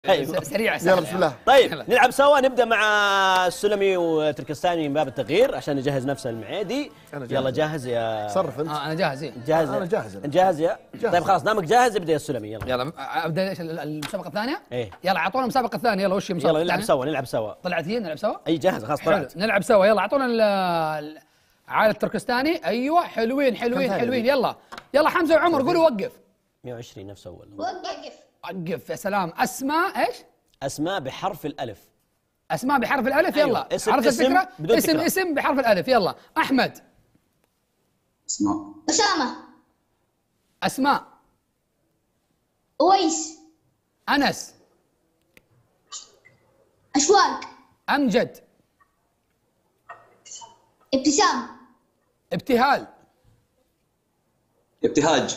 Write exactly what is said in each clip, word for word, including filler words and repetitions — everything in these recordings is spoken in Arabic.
طيب سريع يلا بسم الله. طيب نلعب سوا. نبدا مع السلمي وتركستاني من باب التغيير عشان يجهز نفسه المعيدي. يلا جاهز يا صرف انت. آه انا جاهز. إيه؟ جاهز انا جاهز. انت جاهز يا جاهز. طيب خلاص دامك جاهز ابدا يا السلمي. يلا يلا ابدا ايش المسابقه الثانيه؟ ايه يلا اعطونا المسابقه الثانيه. يلا وش المسابقه يلا نلعب الثانية؟ سوا نلعب سوا. طلعت هي نلعب سوا؟ اي جاهز خلاص طلعت. نلعب سوا. يلا اعطونا ال- عائله التركستاني. ايوه حلوين حلوين حلوين. يلا يلا حمزه وعمر قولوا وقف. مئة وعشرين نفس اول. وقف. وقف يا سلام. اسماء ايش؟ اسماء بحرف الالف. اسماء بحرف الالف. يلا أيوة. اسم عرفت اسم الفكره؟ بدون اسم تكرار. اسم بحرف الالف. يلا احمد. اسماء. أسامة. اسماء. أويس. انس. أشواق. امجد. ابتسام. ابتهال. ابتهاج.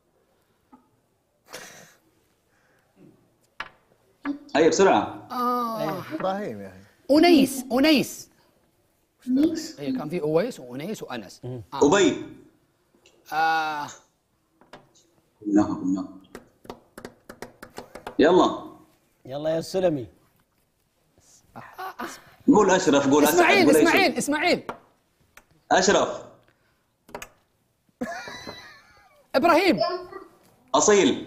هيا بسرعة. ابراهيم يا اخي. انيس. انيس. نيس. اي كان في اويس وانيس وانس. آه. أبي. آه. قلناها قلناها. يلا يلا يا السلمي. قول أشرف. قول أسعد. اسماعيل قول أي اسماعيل شيء. اسماعيل. أشرف. ابراهيم. أصيل.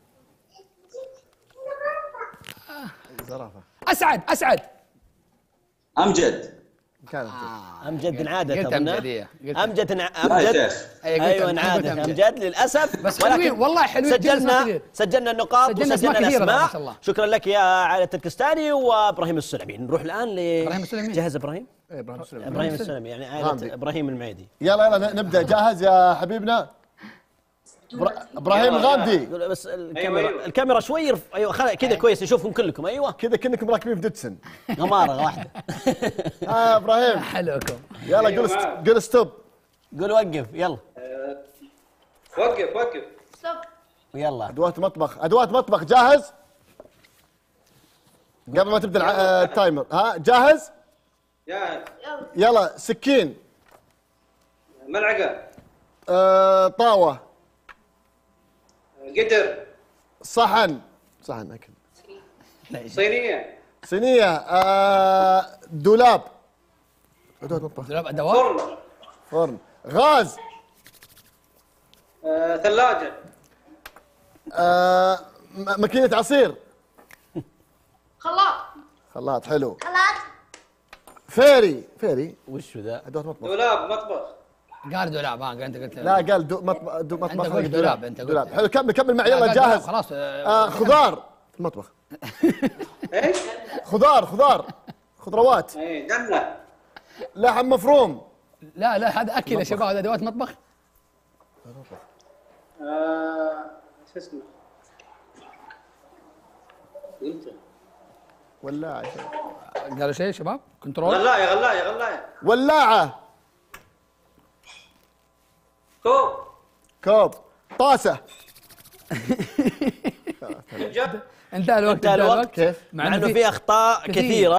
زرافه. اسعد. اسعد. أمجد. كانت امجد انعادت قلت أظنها. أمجدية. قلت امجد انع- لا يا امجد شيخ. أي قلت ايوه أمجد. انعادت قلت أمجد. امجد للاسف. بس حلوين والله حلوين جدا. أسماء سجلنا كثير. سجلنا النقاط سجلنا أسماء وسجلنا كثيرة الاسماء. ما شاء الله. شكرا لك يا عائله التركستاني وابراهيم السلمي. نروح الان ل إبراهيم السلمي. جهز ابراهيم. إيه، ابراهيم السلمي. ابراهيم السلمي يعني عائله غامدي. ابراهيم المعيدي. يلا يلا ن- نبدا. جاهز يا حبيبنا؟ إبرا- ابراهيم الغامدي. قول بس الكاميرا الكاميرا شوي يرف... ايوه خلاص كذا كويس يشوفكم كلكم. ايوه كذا كأنكم راكبين في دتسن. غماره واحده. ها ابراهيم حلوكم. يلا قول ست- قول ستوب. قول وقف يلا وقف وقف. ستوب. ويلا. ادوات مطبخ. ادوات مطبخ. جاهز؟ قبل ما تبدا الع- آه، التايمر. ها جاهز؟ جاهز. يلا سكين. ملعقة. آه، طاوه. قدر. صحن. صحن اكل. صينية. صينيه. آه، دولاب. ادوات مطبخ. دولاب ادوات. فرن. فرن. غاز. آه، ثلاجة. آه، م- ماكينه عصير. خلاط. خلاط. حلو. خلاط. فيري. فيري. وش ذا؟ ادوات مطبخ. دولاب مطبخ. قال دولاب. ها انت قلت لا قال دو مطبخ. دو مطبخ. أنت قلت دولاب، أنت قلت. دولاب. حلو. كمل كمل معي. لا، يلا قال دولاب، جاهز. خلاص. آه، خضار في المطبخ. ايش؟ خضار. خضار. خضروات. اي جنة. لحم مفروم. لا لا هذا اكل يا شباب. هذا ادوات مطبخ. آه، شو اسمه؟ قلت ولاعة. قالوا شيء شباب؟ كنترول. غلاية غلاية غلاية. ولاعة. كوب. كوب. طاسة. فنجان. انتهى الوقت. انتهى الوقت. كيف؟ مع مع انه انه في في اخطاء كثير. كثيره.